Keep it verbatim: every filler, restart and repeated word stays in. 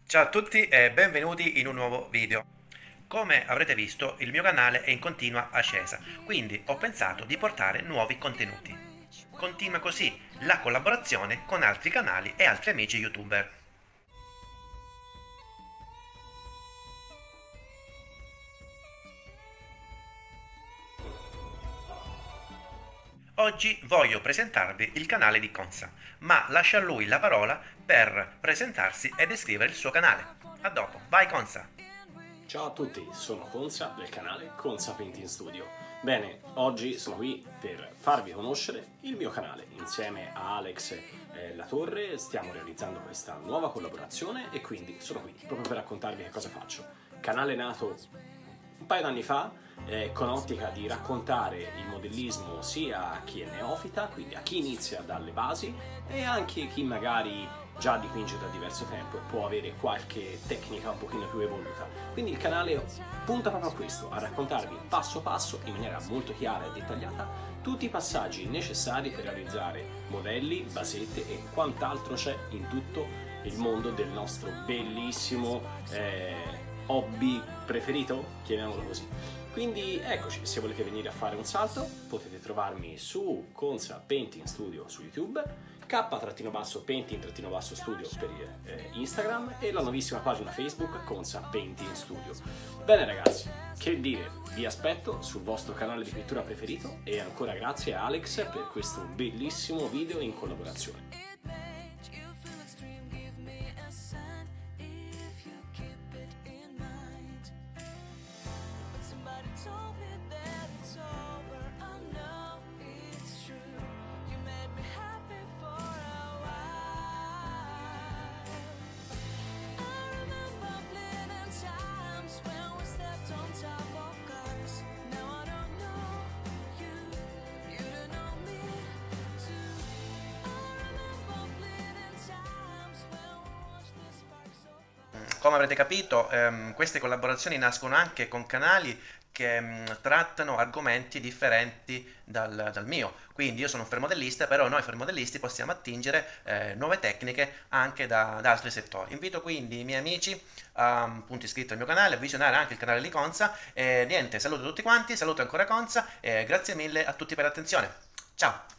Ciao a tutti e benvenuti in un nuovo video. Come avrete visto, il mio canale è in continua ascesa, quindi ho pensato di portare nuovi contenuti. Continua così la collaborazione con altri canali e altri amici youtuber. Oggi voglio presentarvi il canale di Consa, ma lascio a lui la parola per presentarsi e descrivere il suo canale. A dopo, vai Consa! Ciao a tutti, sono Consa del canale Consa Painting Studio. Bene, oggi sono qui per farvi conoscere il mio canale. Insieme a Alex eh, Latorre stiamo realizzando questa nuova collaborazione e quindi sono qui proprio per raccontarvi che cosa faccio. Canale nato un paio d'anni fa eh, con ottica di raccontare il modellismo sia a chi è neofita, quindi a chi inizia dalle basi, e anche chi magari già dipinge da diverso tempo e può avere qualche tecnica un pochino più evoluta. Quindi il canale punta proprio a questo, a raccontarvi passo passo, in maniera molto chiara e dettagliata, tutti i passaggi necessari per realizzare modelli, basette e quant'altro c'è in tutto il mondo del nostro bellissimo eh, hobby preferito, chiamiamolo così. Quindi eccoci, se volete venire a fare un salto potete trovarmi su Consa Painting Studio su YouTube, K-Painting-Studio per eh, Instagram e la nuovissima pagina Facebook Consa Painting Studio. Bene ragazzi, che dire, vi aspetto sul vostro canale di pittura preferito e ancora grazie a Alex per questo bellissimo video in collaborazione. Come avrete capito, ehm, queste collaborazioni nascono anche con canali che mh, trattano argomenti differenti dal, dal mio. Quindi io sono un fermodellista, però noi fermodellisti possiamo attingere eh, nuove tecniche anche da, da altri settori. Invito quindi i miei amici a, appunto, iscritti al mio canale, a visionare anche il canale di Consa. E niente, saluto tutti quanti, saluto ancora Consa e grazie mille a tutti per l'attenzione. Ciao!